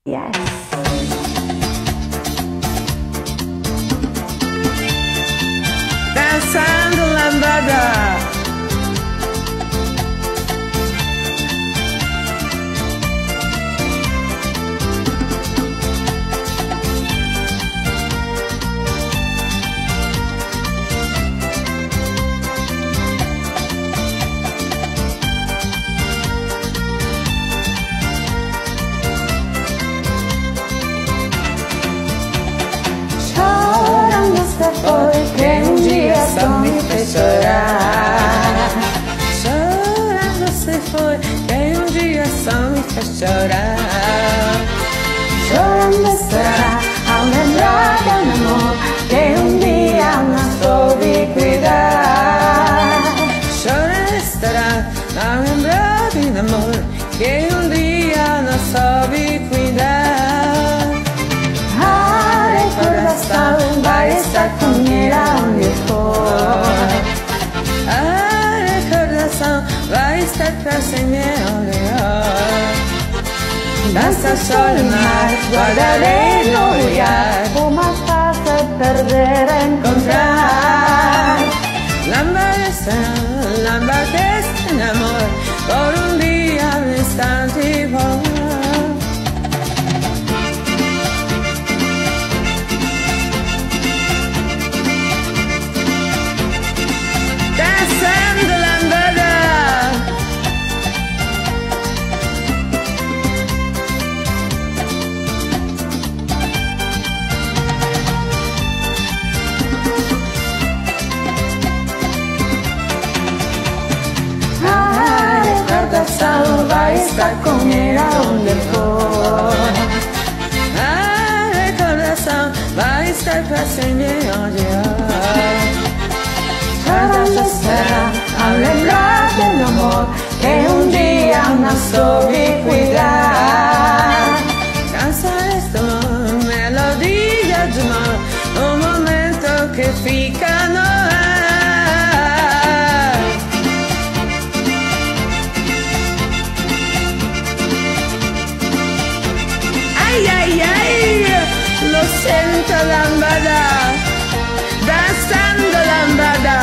Yes. Dançando lambada. Que um dia só me fez chorar. Chorando se foi, que um dia só me fez chorar. Chorando será ao lembrar do amor que um dia não soube cuidar. Chorando estará ao lembrar do amor que um dia não soube cuidar. A recordação vai estar comigo onde for. A recordação vai estar pra sempre olhar. Dança, sol e mar, guardarei no olhar. Uma fácil perder a encontrar. Lambada este amor, por un día un instante volar. Danzando lambada. A recordação vai estar comigo onde for. A recordação vai estar pra sempre olhar. Chorando será ao lembrar do amor que um dia não soube cuidar. Cansa esta melodia de amor, um momento que fica no ar. Ay, ay, ay, lo siento lambada, danzando lambada.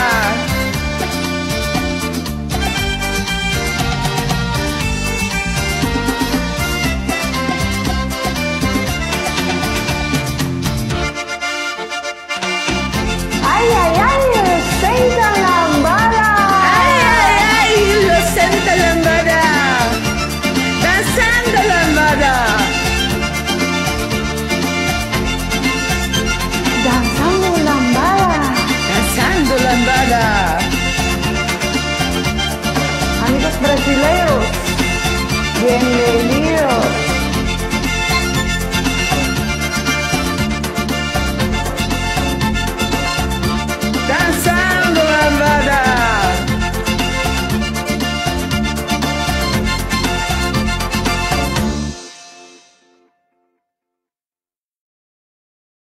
Ay, ay, ay, senta lambada. Ay, ay, ay, lo siento lambada, danzando lambada. Danzando lambada. Danzando lambada. Amigos brasileños, bienvenidos.